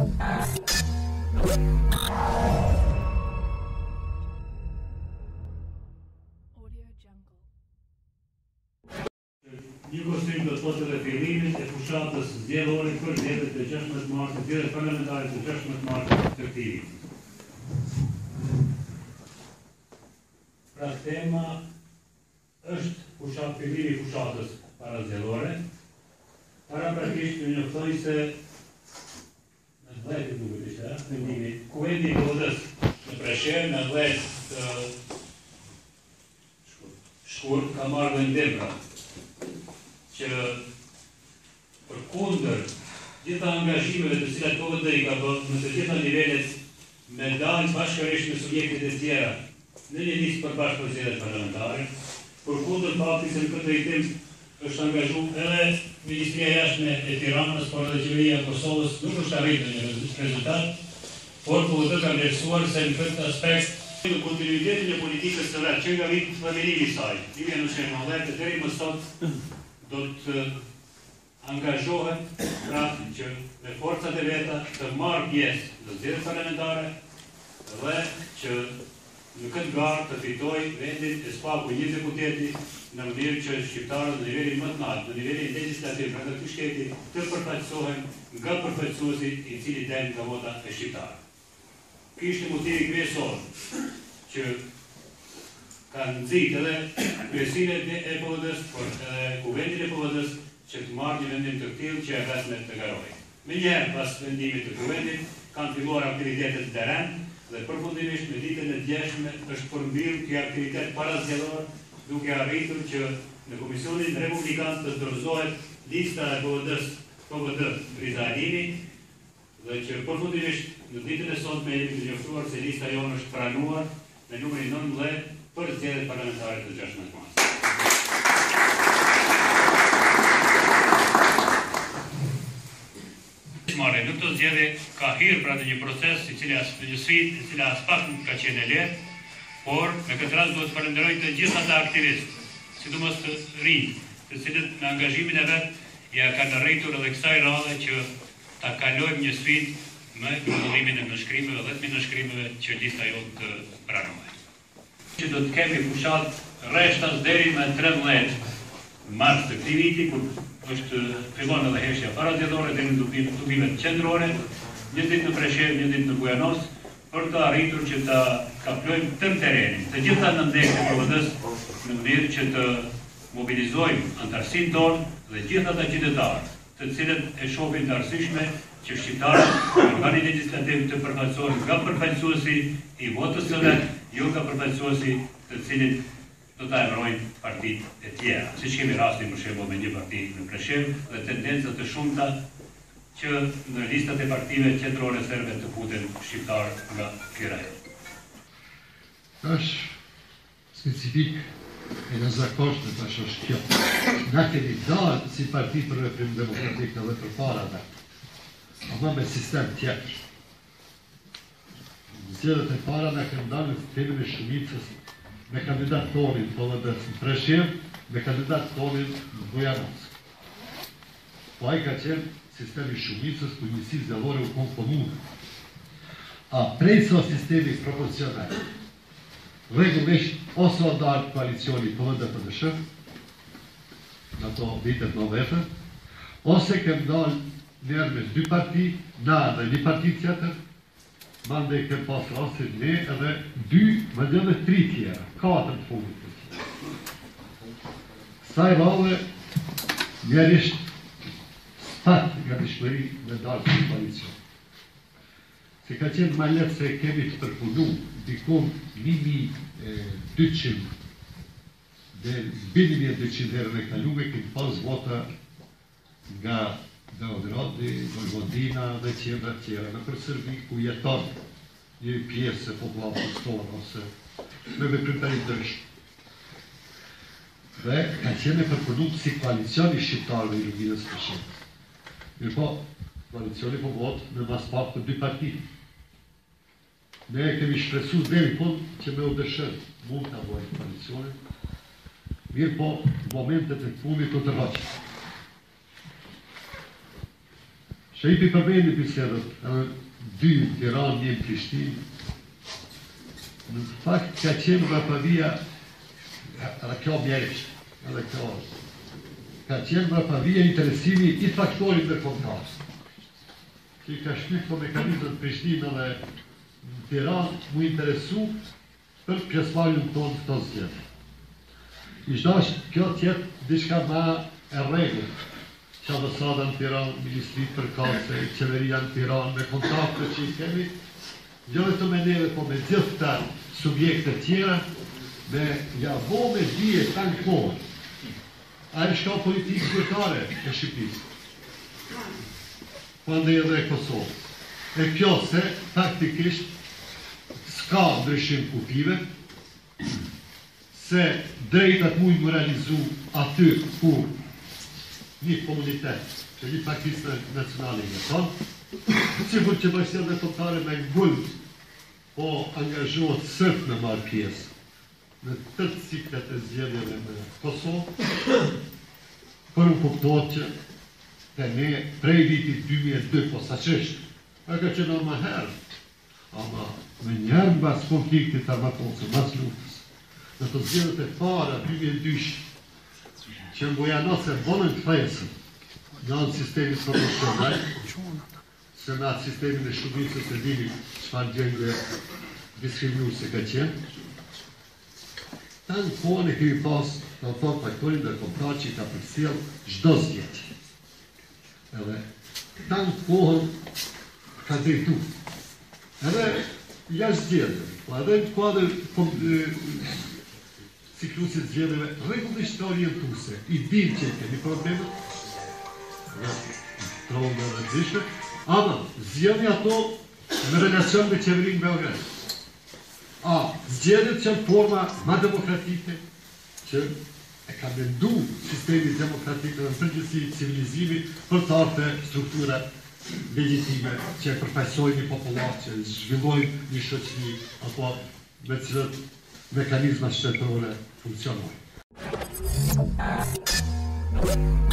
Një kostuim do të thotë edhe fillimin e fushatës zgjedhore për zgjedhjet e 16 marsit, zgjedhjet parlamentare të 16 marsit të këtij viti. Pra tema është fillimi i fushatës parazgjedhore. Paraprakisht ju njoftoj se në 10 duket ishte, vendimi Kuvendi i Vlodës në Preshevë në 10 të shkurt ka marrë vendim pra që përkundër gjitha angazhimeve të cilat PVD-i ka bërë në të gjitha nivelet me dalë bashkërisht me subjektet e tjera në një listë përbashkë për zgjedhjet parlamentare, përkundër faktit se në këtë drejtim është angazhu edhe Ministria e Jashtme e Tiranës, por edhe Qeveria e Kosovës nuk është arritur një rezultat, por PVD ka vlerësuar se në këtë aspekt në kontinuitetin e politikës së vet që nga viti themelimi i saj, 1990 deri më sot do të angazhohet pra që me forcat e veta të marrë pjesë në zgjedhjet parlamentare dhe që në këtë garë të fitoj vendin e spaku një deputeti në mënyrë që shqiptarët në nivelin më të lartë, në nivelin legjislativ në këtë shteti të përfaqësohen nga përfaqësuesi i cili del nga vota e shqiptarëve. Ky ishte motivi kryesor që kanë nxitë edhe kryesinë e PVD-s, por edhe kuvendin e PVD-s që të marrë një vendim të tillë që e vetëm të garojë. Menjëherë pas vendimit të kuvendit kanë filluar aktivitetet terren dhe përfundimisht me ditën e djeshme është përmbyrë ky aktivitet parazgjedhor duke arritur që në Komisionin Republikan të dorëzohet lista e PVD Rizalini dhe që përfundimisht në ditën e sotme jemi të njoftuar se lista jonë është pranuar me numrin 19 për zgjedhjet parlamentare të 16 marsit. Në këtë zgjedhje ka hyrë pra në një proces në një sfidë e cila as pak nuk ka qenë e lehtë, por në këtë rast duhet të falenderoj të gjithë ata aktivistë, sidomos të rinj, të cilët me angazhimin e vet ja kanë rritur edhe kësaj radhe që ta kalojmë një sfidë me grumullimin e nënshkrimeve, 10.000 nënshkrimeve që lista jonë të pranohet. Që do të kemi fushat rreshtas deri me 13 mars të këtij viti, kur është fillon edhe heshtja parazgjedhore deri në dukimet qendrore, një ditë në Preshevë, një ditë në Bujanos, për të arritur që ta kaplojmë tërë terenin, të gjitha nëndekët e PVD-s në mënyrë që të mobilizojmë antarësinë tonë dhe gjithë ata qytetarë, të cilët e shohin të arsyeshme që shqiptarët organi legjislativ të përfaqësohen nga përfaqësuesi i votës së vet, jo nga përfaqësuesi të cilin do ta emërojnë partitë e tjera. Siç kemi rastin për shembull me një parti në Preshevë dhe tendenca të shumta që në listat e partive qendrore serbe të futen shqiptarë nga ky rajon. Është specifik e nëzakoshme tash është kjo. Na kemi dalë si parti për Veprim Demokratik edhe për para dhe, ama me sistem tjetër. Në zgjedhjet e para na kemi dalë në sistemin e shumicës me kandidat tonin PVD-s në Preshevë, me kandidat tonin në Bujanos. Po ai ka qenë sistemi shumicës ku njësi zgjedhore u komponuar. A prej so sistemi proporcional, rregullisht ose o dalë koalicioni PVD-PDSH, në ato vitet 90, ose kem dalë njerë me 2 parti, na dhe një parti tjetër, mande kem pas rastin ne edhe 2, më dhe 3 tjera, 4 të fundit. Saj rave, njerisht spat nga dishmëri me dalë të koalicion. Se ka qenë ma letë se kemi të përpunu dikon 1.200 dhe 1.200 herë në kalume këtë pas vota nga Beogradi, Vojvodina dhe qendra tjera në për Serbi ku jeton një pjesë e popullatës tonë ose me veprimtari ndryshme. Dhe ka qenë e përpunu si koalicioni shqiptarëve i Lugines Preshevës. Mirë po, koalicioni po votë në mas pak të 2 parti. Ne kemi shpresu deri fund që me UDSH mund të avojnë koalicionin. Mirë po, momentet e fundit të rraqë. Që i përmeni bisedët, dy Tiranë, një Prishtinë, në fakt ka qenë Vrapavia, edhe kjo mjerisht, edhe kjo ka qenë Vrapavia interesimi i faktorit me kontakt. Që i ka shtyp të mekanizmët Prishtinë dhe Tiranë mu interesu për pjesëmarrjen tonë këto zgjedhje. Ishdash kjo tjetë diçka ma e rregull, që ambasada në Tiranë, Ministritë përkatëse, qeveria në Tiranë, me kontakte që i kemi, jo vetëm me neve, po me gjithë të subjekte tjera, me javo me dije tanë kohë. A e shka politikë zyrtare e Shqipërisë, pandej edhe e Kosovë. E kjo se, faktikisht, s'ka ndryshim kufive, se drejtat mujnë më realizu aty ku një komunitet, që një partisë nacionale në tonë, sigur që bashkësiat dhe totare me ngullë, po angazhohet sërt me marrë pjesë në tëtë ciklet e zgjedhjeve në Kosovë, për u kuptohet që të ne prej vitit 2002 posaçërisht, ka qenë më herë, ama me njerë në bas konfliktit armatosë, bas luftës, në të zgjedhjet e para 2002, që në Bujanosë e bonën kthesën në anë sistemit proporcional, se në atë sistemin e shumicës e dini çfarë gjendje diskriminuese ka qenë. Tanë kohën e kemi pas të thot faktorin ndërkombëtar që ka përcjell çdo zgjedhje. Edhe tanë kohën ka drejtu. Edhe jashtë zgjedhjeve, po edhe në kuadër ciklusit zgjedhjeve rregullisht të orientuese, i dinë që kemi problemet, trovë dhe rëndësishme, ama zgjedhni ato në relacion me qeverinë Beograd. Zgjedhjet që në forma ma demokratike, që e ka mendu sistemi demokratik dhe në përgjithësi civilizimi për të arte struktura legjitime që e përfaqësojnë një popullar, që zhvillojnë një shoqëri apo me cilët mekanizma shtetërore funksionojnë.